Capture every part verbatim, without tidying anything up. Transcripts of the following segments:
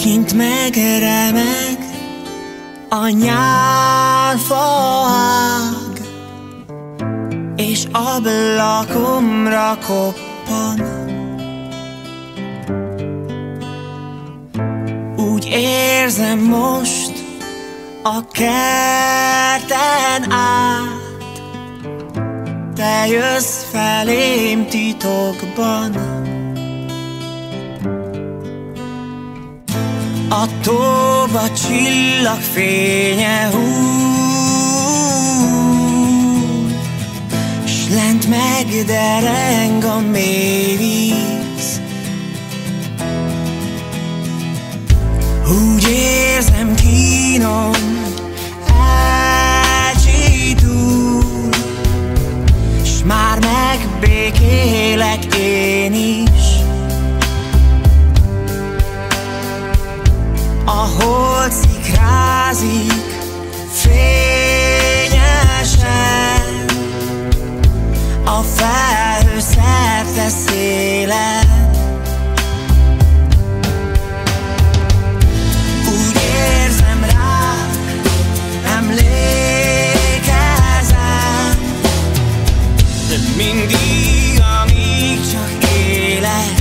Kint megremeg a nyálfaág, és ablakomra koppan. Úgy érzem most a kerten át, te jössz felém titokban. A tóba csillagfénye hull, s lent megdereng a mély víz. Úgy érzem, kínom elcsitul, s már megbékélek én is. A hold szikrázik fényesen, a felhő szerte szélen. Úgy érzem rád, emlékezem, de mindig, amíg csak élek.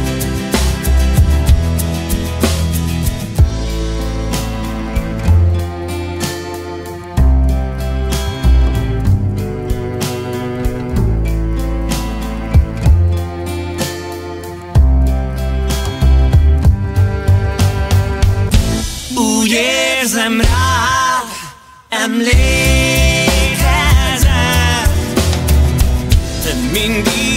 Úgy érzem rád, emlékezem, de mindig